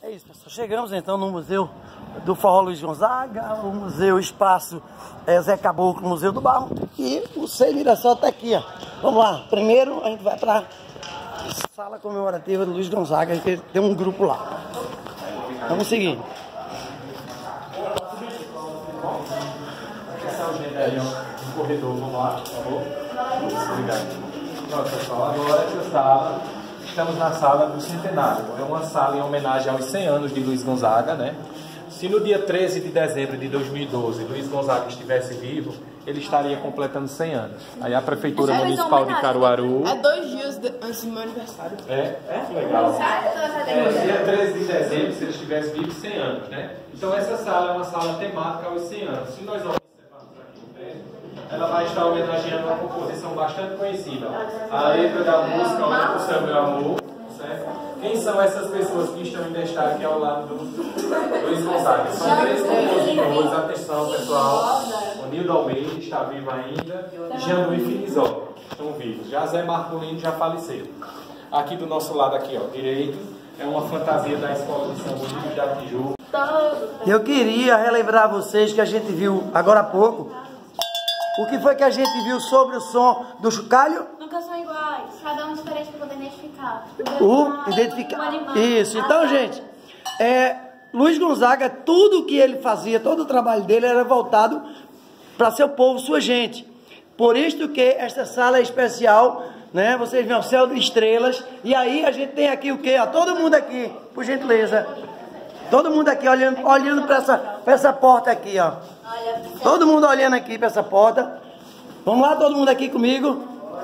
É isso, pessoal. Chegamos então no Museu do Forró Luiz Gonzaga, o Museu Espaço Zé Caboclo, Museu do Barro, e o Sei Mirassol tá aqui, ó. Vamos lá. Primeiro a gente vai pra sala comemorativa do Luiz Gonzaga, que tem um grupo lá. Vamos seguir. Corredor, vamos lá, por favor. Obrigado. Pronto, pessoal, agora essa sala, estamos na sala do Centenário. É uma sala em homenagem aos 100 anos de Luiz Gonzaga, né? Se no dia 13 de dezembro de 2012 Luiz Gonzaga estivesse vivo, ele estaria completando 100 anos. Aí a Prefeitura Municipal de Caruaru... É 2 dias antes do meu aniversário. Que legal. Dia 13 de dezembro, se ele estivesse vivo, 100 anos, né? Então essa sala é uma sala temática aos 100 anos. Se nós observarmos aqui o prédio, ela vai estar homenageando uma composição bastante conhecida. A letra da música, Olha pro Céu, Meu Amor, certo? Quem são essas pessoas que estão em destaque ao lado do Luiz Gonzaga? São 3 compositores, atenção pessoal. O Nildo Almeida está vivo ainda, e Jean-Louis Finizó estão vivos. Já Zé Marcolino já faleceu. Aqui do nosso lado, aqui, ó, direito, é uma fantasia da Escola de Samba Unido da Tijuca. Eu queria relembrar vocês que a gente viu agora há pouco. O que foi que a gente viu sobre o som do chocalho? Nunca são iguais, cada um diferente para poder identificar. Identificar. Isso, então, gente, Luiz Gonzaga, tudo que ele fazia, todo o trabalho dele era voltado para seu povo, sua gente. Por isso que esta sala é especial, né? Vocês veem o céu de estrelas. E aí a gente tem aqui o quê? Ó, todo mundo aqui, por gentileza. Todo mundo aqui olhando para essa porta aqui, ó. Todo mundo olhando aqui para essa porta. Vamos lá, todo mundo aqui comigo.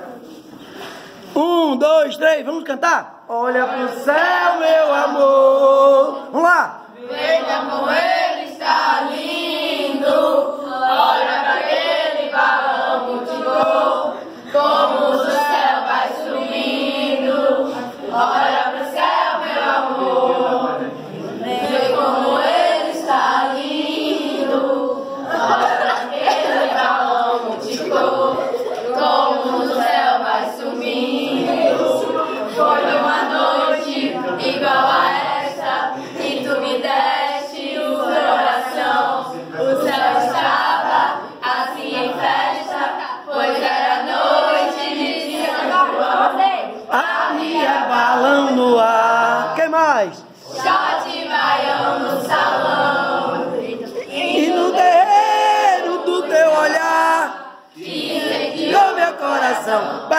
1, 2, 3, vamos cantar? Olha pro céu, meu amor. Vamos lá. Veja como ele está lindo. Olha pra aquele balão multicor. Como o céu vai subindo. Olha pro céu, meu amor. Veja como ele está lindo. Olha pra aquele balão multicor. Como o céu vai subindo. Foi uma noite igual a esta que tu me deste o coração. O céu estava assim em festa, pois era noite de São A minha balão no ar. Quem mais? Shot baião no salão. E no terreiro do teu olhar, incendiou meu coração.